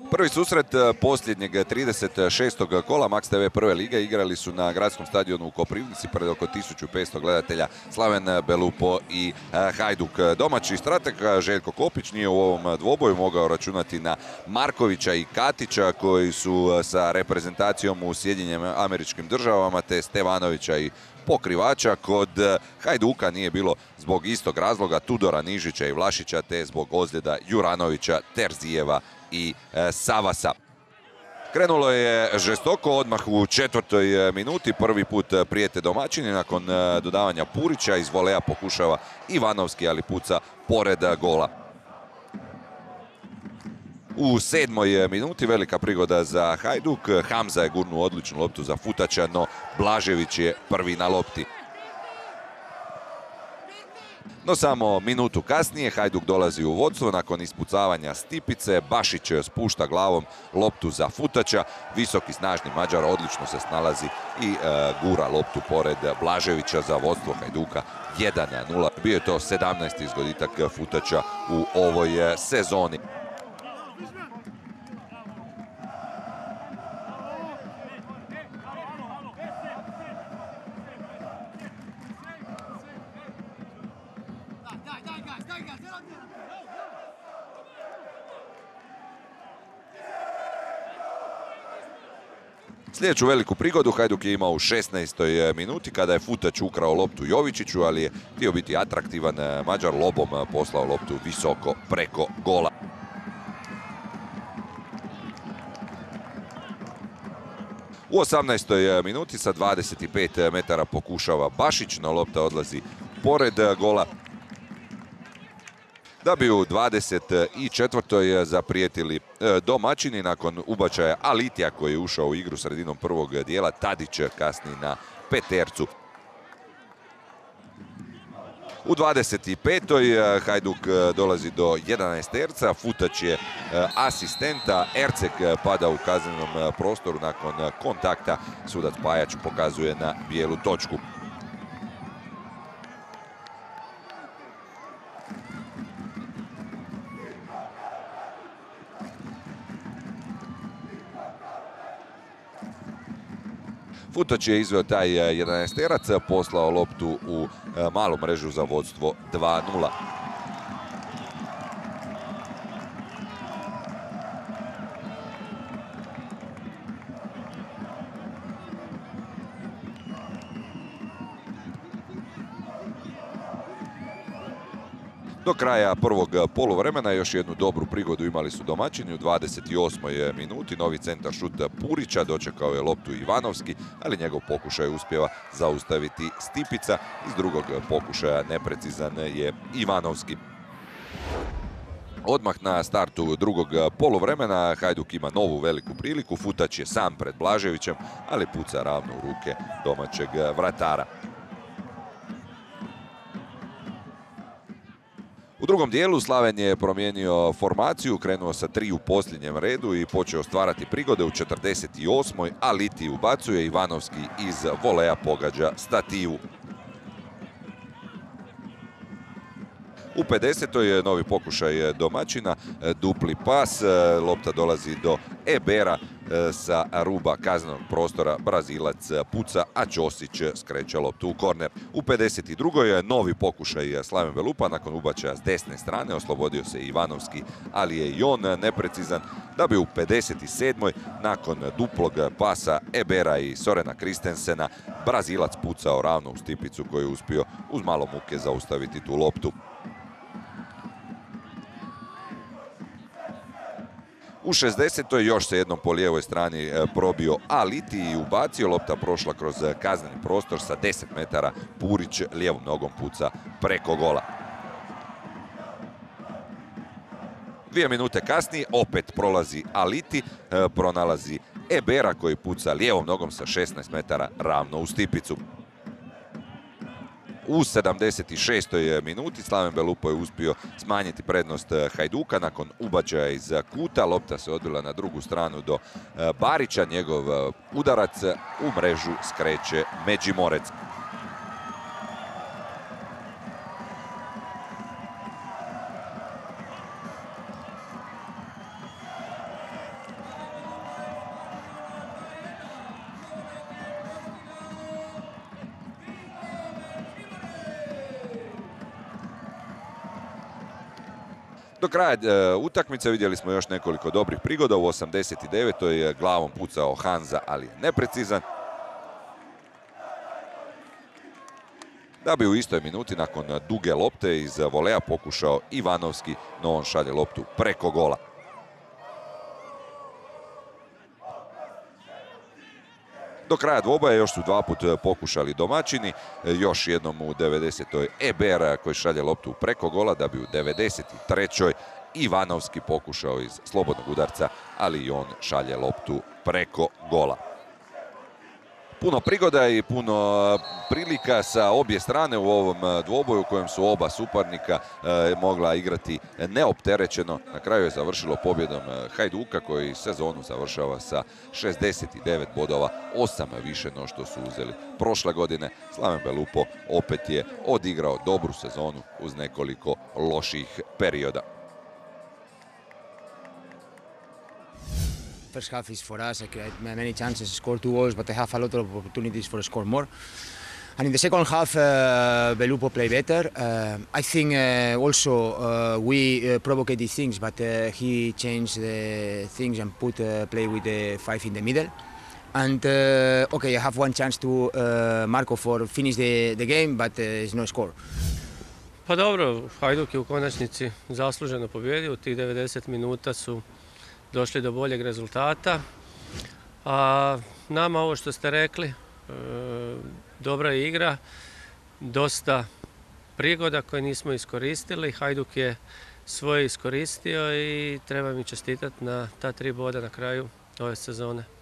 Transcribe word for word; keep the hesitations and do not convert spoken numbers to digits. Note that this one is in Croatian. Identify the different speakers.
Speaker 1: Prvi susret posljednjeg trideset šestog kola Max te ve prve lige igrali su na gradskom stadionu u Koprivnici pred oko tisuću petsto gledatelja Slaven Belupo i Hajduk. Domaći strateg Željko Kopić nije u ovom dvoboju mogao računati na Markovića i Katića koji su sa reprezentacijom u Sjedinjenim Američkim Državama te Stevanovića i pokrivača. Kod Hajduka nije bilo zbog istog razloga Tudora Nižića i Vlašića te zbog ozljeda Juranovića, Terzijeva i Savasa. Krenulo je žestoko odmah u četvrtoj minuti. Prvi put prijete domaćini. Nakon dodavanja Purića iz voleja pokušava Ivanovski, ali puca pored gola. U sedmoj minuti velika prigoda za Hajduk. Hamza je gurnuo odličnu loptu za Futača, no Blažević je prvi na lopti. No samo minutu kasnije Hajduk dolazi u vodstvo nakon ispucavanja Stipice. Bašić spušta glavom loptu za Futača. Visoki snažni Mađar odlično se snalazi i e, gura loptu pored Blaževića za vodstvo Hajduka jedan nula. Bio je to sedamnaesti izgoditak Futača u ovoj sezoni. Sljedeću veliku prigodu Hajduk je imao u šesnaestoj minuti kada je Futač ukrao loptu Jovičiću, ali je htio biti atraktivan. Mađar lobom poslao loptu visoko preko gola. U osamnaestoj minuti sa dvadeset pet metara pokušava Bašić, no lopta odlazi pored gola. Da bi u dvadeset četvrtoj zaprijetili domaćini nakon ubačaja Alitija koji je ušao u igru sredinom prvog dijela. Tadić kasni na petercu. U dvadeset petoj Hajduk dolazi do jedanaesterca. Futač je asistenta. Erceg pada u kaznenom prostoru nakon kontakta. Sudac Pajač pokazuje na bijelu točku. Futač je izveo taj jedanaesterac, poslao loptu u malu mrežu za vodstvo dva nula. Do kraja prvog poluvremena još jednu dobru prigodu imali su domaćini. U dvadeset osmoj minuti novi centar šut Purića, dočekao je loptu Ivanovski, ali njegov pokušaj uspijeva zaustaviti Stipica. Iz drugog pokušaja neprecizan je Ivanovski. Odmah na startu drugog poluvremena Hajduk ima novu veliku priliku. Futač je sam pred Blaževićem, ali puca ravno u ruke domaćeg vratara. U drugom dijelu Slaven je promijenio formaciju, krenuo sa tri u posljednjem redu i počeo stvarati prigode. U četrdeset osmoj Aliti ubacuje, Ivanovski iz voleja pogađa stativu. U pedesetoj novi pokušaj domaćina, dupli pas, lopta dolazi do Ebera sa ruba kaznenog prostora, Brazilac puca, a Ćosić skreće loptu u korner. U pedeset drugoj novi pokušaj Slaven Belupa, nakon ubačaja s desne strane oslobodio se Ivanovski, ali je i on neprecizan, da bi u pedeset sedmoj nakon duplog pasa Ebera i Sorena Kristensena Brazilac pucao ravno u Stipicu koji je uspio uz malo muke zaustaviti tu loptu. U šezdesetoj još se jednom po lijevoj strani probio Aliti i ubacio. Lopta prošla kroz kazneni prostor sa deset metara. Purić lijevom nogom puca preko gola. Dvije minute kasnije opet prolazi Aliti, pronalazi Ebera koji puca lijevom nogom sa šesnaest metara ravno u Stipicu. U sedamdeset šestoj minuti Slaven Belupo je uspio smanjiti prednost Hajduka nakon ubačaja iz kuta. Lopta se odbila na drugu stranu do Barića. Njegov udarac u mrežu skreće Međimorec. Do kraja e, utakmice vidjeli smo još nekoliko dobrih prigoda. U osamdeset devetoj je glavom pucao Hanza, ali je neprecizan. Da bi u istoj minuti nakon duge lopte iz voleja pokušao Ivanovski, no on šalje loptu preko gola. Do kraja dvoboja još su dva put pokušali domaćini, još jednom u devedesetoj Eber koji šalje loptu preko gola, da bi u devedeset trećoj Ivanovski pokušao iz slobodnog udarca, ali i on šalje loptu preko gola. Puno prigoda i puno prilika sa obje strane u ovom dvoboju u kojem su oba suparnika e, mogla igrati neopterećeno. Na kraju je završilo pobjedom Hajduka koji sezonu završava sa šezdeset devet bodova, osam više no što su uzeli prošle godine. Slaven Belupo opet je odigrao dobru sezonu uz nekoliko loših perioda.
Speaker 2: First half is for us. I create many chances, score two goals, but I have a lot of opportunities for score more. And in the second half, uh, Belupo play better. Uh, I think uh, also uh, we uh, provocate these things, but uh, he changed the things and put uh, play with the five in the middle. And uh, okay, I have one chance to uh, Marko for finish the, the game, but uh, it's no score.
Speaker 3: Pa dobro, Hajduk je u konačnici zasluženo pobjedio. U tih devedeset minuta su došli do boljeg rezultata, a nama ovo što ste rekli, e, dobra je igra, dosta prigoda koje nismo iskoristili. Hajduk je svoje iskoristio i treba mi čestitati na ta tri boda na kraju ove sezone.